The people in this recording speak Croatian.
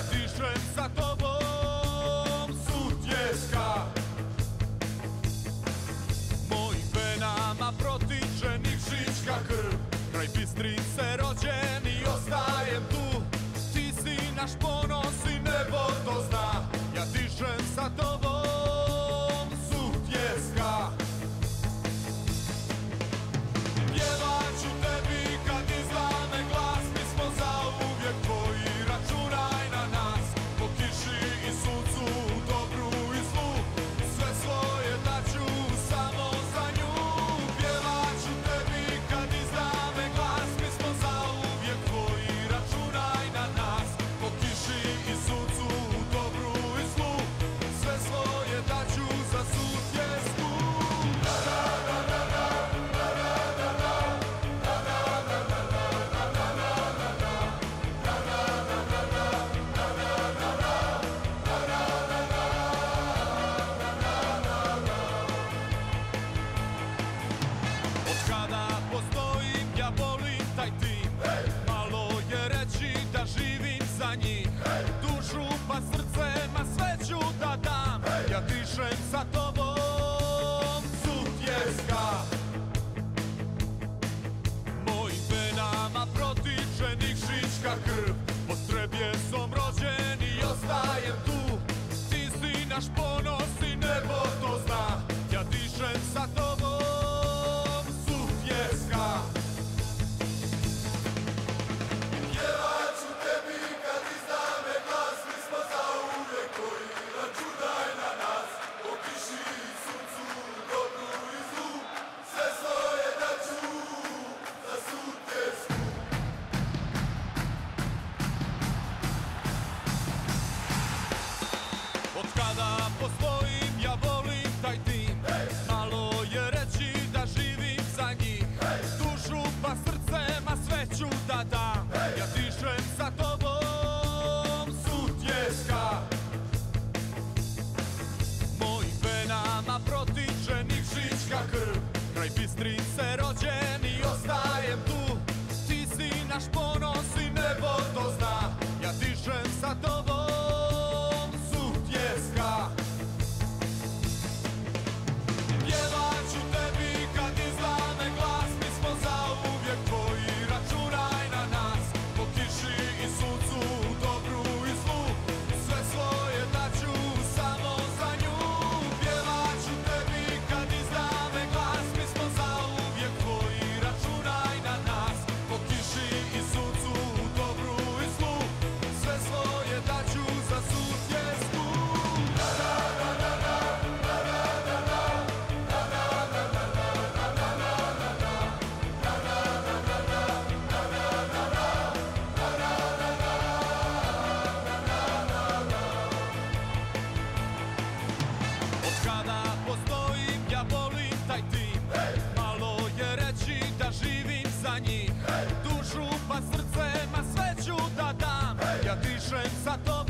dišem sa tobom, sutjeska. Mojim venama protiče nikšićka krv, kraj Bistrice rođen i ostajem tu. Ti si naš ponos i nebo to zna, ja dišem sa tobom, sutjeska. Pjevat ću tebi kad izlame glas, mi smo zauvijek tvoji, računaj na nas. Po kiši i suncu, dobru i zlu, sve svoje daću samo za nju. Pjevat ću tebi kad izlame glas, mi smo zauvijek tvoji, računaj na nas. Po kiši i suncu, dobru i zlu, sve svoje daću za sutjesku. Kada postojim, ja volim taj tim. Malo je reći da živim za njih. Dušu pa srce, ma sve ću da dam. Ja dišem sa tobom, sutjeska. Mojim venama protiče nikšićka krv, pod Trebjesom rođen i ostajem tu. Ti si naš ponos i nebo to zna, ja dišem sa tobom, sutjeska. Pjevat ću tebi kad izdame glas, mi smo zauvijek tvoji, računaj na nas. Po kiši i suncu, dobru i zlu, sve svoje daću za sutjesku. Od kada postojim, ja volim taj tim. Malo je reći da živim za njih. Dušu pa srce, ma sve ću da dam. Ja dišem sa tobom, sutjeska. Mojim venama protiče nikšićka krv, kraj Bistrice rođen i ostajem tu. Ti si naš ponos i nebo to zna, ja dišem sa tobom, sutjeska. Pjevat ću tebi kad izlame glas, mi smo zauvijek tvoji, računaj na nas. Po kiši i suncu, dobru i zlu, sve svoje daću samo za nju. Pjevat ću tebi kad izlame glas, mi smo zauvijek tvoji, računaj na nas. Po kiši i suncu, dobru i zlu, sve svoje daću za sutjesku. Kada postojim, ja volim taj tim. Malo je reći da živim za njih. Dušu pa srce, ma sve ću da dam. Ja dišem sa tobom,